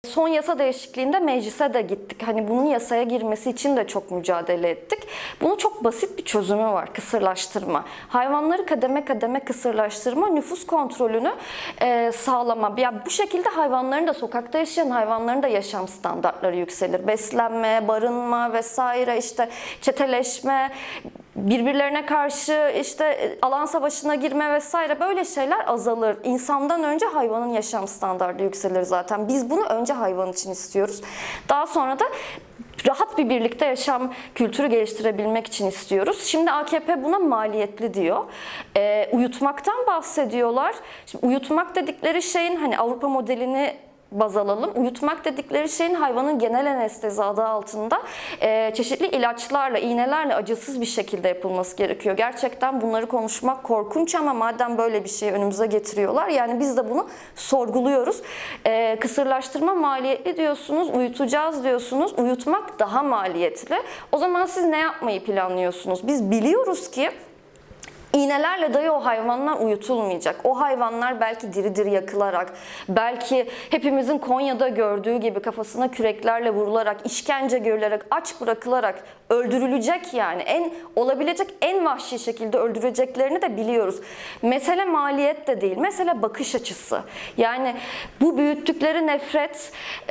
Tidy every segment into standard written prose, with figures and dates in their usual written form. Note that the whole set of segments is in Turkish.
Son yasa değişikliğinde meclise de gittik. Hani bunun yasaya girmesi için de çok mücadele ettik. Bunun çok basit bir çözümü var: kısırlaştırma. Hayvanları kademe kademe kısırlaştırma, nüfus kontrolünü sağlama. Ya bu şekilde hayvanların da, sokakta yaşayan hayvanların da yaşam standartları yükselir. Beslenme, barınma vesaire, işte çeteleşme, birbirlerine karşı işte alan savaşına girme vesaire, böyle şeyler azalır. İnsandan önce hayvanın yaşam standartı yükselir zaten. Biz bunu önce hayvan için istiyoruz. Daha sonra da rahat bir birlikte yaşam kültürü geliştirebilmek için istiyoruz. Şimdi AKP buna maliyetli diyor. Uyutmaktan bahsediyorlar. Şimdi uyutmak dedikleri şeyin, hani Avrupa modelini baz alalım. Uyutmak dedikleri şeyin hayvanın genel anestezi adı altında çeşitli ilaçlarla, iğnelerle acısız bir şekilde yapılması gerekiyor. Gerçekten bunları konuşmak korkunç ama madem böyle bir şeyi önümüze getiriyorlar, yani biz de bunu sorguluyoruz. Kısırlaştırma maliyetli diyorsunuz, uyutacağız diyorsunuz. Uyutmak daha maliyetli. O zaman siz ne yapmayı planlıyorsunuz? Biz biliyoruz ki İğnelerle dahi o hayvanlar uyutulmayacak. O hayvanlar belki diri diri yakılarak, belki hepimizin Konya'da gördüğü gibi kafasına küreklerle vurularak, işkence görülerek, aç bırakılarak öldürülecek yani. Olabilecek en vahşi şekilde öldüreceklerini de biliyoruz. Mesele maliyet de değil, mesele bakış açısı. Yani bu büyüttükleri nefret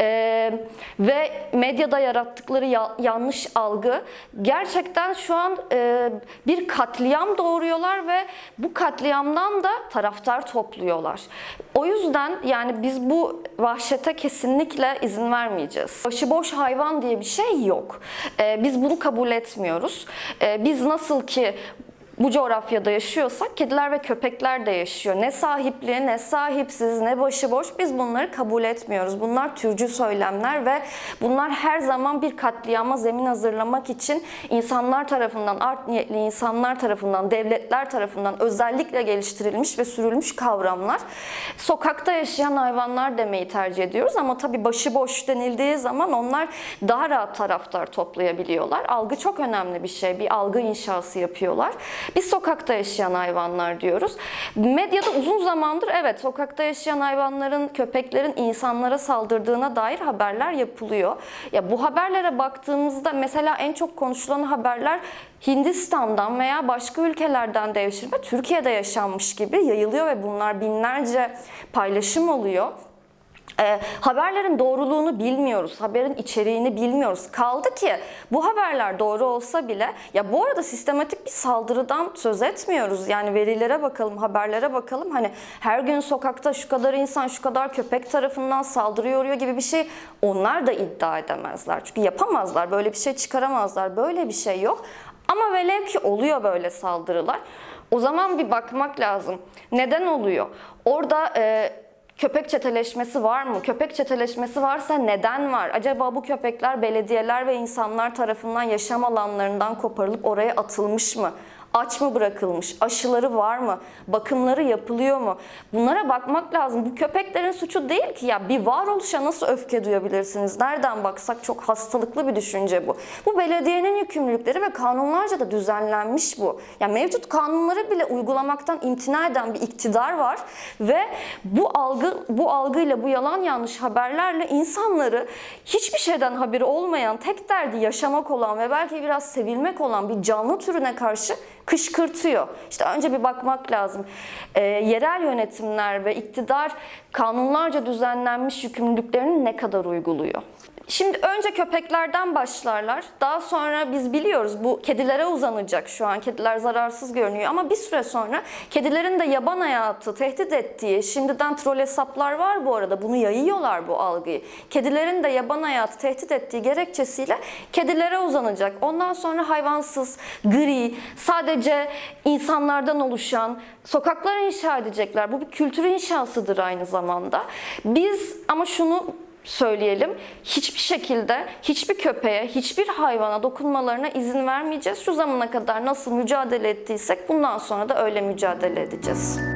ve medyada yarattıkları yanlış algı gerçekten şu an bir katliam doğuruyorlar ve bu katliamdan da taraftar topluyorlar. O yüzden yani biz bu vahşete kesinlikle izin vermeyeceğiz. Başıboş hayvan diye bir şey yok. Biz bunu kabul etmiyoruz. Biz nasıl ki bu coğrafyada yaşıyorsak kediler ve köpekler de yaşıyor. Ne sahipli, ne sahipsiz, ne başıboş, biz bunları kabul etmiyoruz. Bunlar türcü söylemler ve bunlar her zaman bir katliama zemin hazırlamak için insanlar tarafından, art niyetli insanlar tarafından, devletler tarafından özellikle geliştirilmiş ve sürülmüş kavramlar. Sokakta yaşayan hayvanlar demeyi tercih ediyoruz ama tabii başıboş denildiği zaman onlar daha rahat taraftar toplayabiliyorlar. Algı çok önemli bir şey. Bir algı inşası yapıyorlar. Biz sokakta yaşayan hayvanlar diyoruz. Medyada uzun zamandır evet sokakta yaşayan hayvanların, köpeklerin insanlara saldırdığına dair haberler yapılıyor. Ya bu haberlere baktığımızda mesela en çok konuşulan haberler Hindistan'dan veya başka ülkelerden devşirme Türkiye'de yaşanmış gibi yayılıyor ve bunlar binlerce paylaşım oluyor. Haberlerin doğruluğunu bilmiyoruz, haberin içeriğini bilmiyoruz. Kaldı ki bu haberler doğru olsa bile, ya bu arada sistematik bir saldırıdan söz etmiyoruz. Yani verilere bakalım, haberlere bakalım. Hani her gün sokakta şu kadar insan, şu kadar köpek tarafından saldırıya uğruyor gibi bir şey onlar da iddia edemezler. Çünkü yapamazlar, böyle bir şey çıkaramazlar, böyle bir şey yok. Ama velev ki oluyor böyle saldırılar. O zaman bir bakmak lazım. Neden oluyor? Orada köpek çeteleşmesi var mı? Köpek çeteleşmesi varsa neden var? Acaba bu köpekler belediyeler ve insanlar tarafından yaşam alanlarından koparılıp oraya atılmış mı? Aç mı bırakılmış? Aşıları var mı? Bakımları yapılıyor mu? Bunlara bakmak lazım. Bu köpeklerin suçu değil ki. Ya bir varoluşa nasıl öfke duyabilirsiniz? Nereden baksak çok hastalıklı bir düşünce bu. Bu belediyenin yükümlülükleri ve kanunlarca da düzenlenmiş bu. Ya mevcut kanunları bile uygulamaktan imtina eden bir iktidar var ve bu algıyla, bu yalan yanlış haberlerle insanları hiçbir şeyden haberi olmayan, tek derdi yaşamak olan ve belki biraz sevilmek olan bir canlı türüne karşı kışkırtıyor. İşte önce bir bakmak lazım. Yerel yönetimler ve iktidar kanunlarca düzenlenmiş yükümlülüklerini ne kadar uyguluyor? Şimdi önce köpeklerden başlarlar. Daha sonra biz biliyoruz bu kedilere uzanacak şu an. Kediler zararsız görünüyor ama bir süre sonra kedilerin de yaban hayatı tehdit ettiği, şimdiden troll hesaplar var bu arada. Bunu yayıyorlar bu algıyı. Kedilerin de yaban hayatı tehdit ettiği gerekçesiyle kedilere uzanacak. Ondan sonra hayvansız, gri, sadece insanlardan oluşan sokaklar inşa edecekler. Bu bir kültür inşasıdır aynı zamanda. Biz ama şunu söyleyelim, hiçbir şekilde hiçbir köpeğe, hiçbir hayvana dokunmalarına izin vermeyeceğiz. Şu zamana kadar nasıl mücadele ettiysek bundan sonra da öyle mücadele edeceğiz.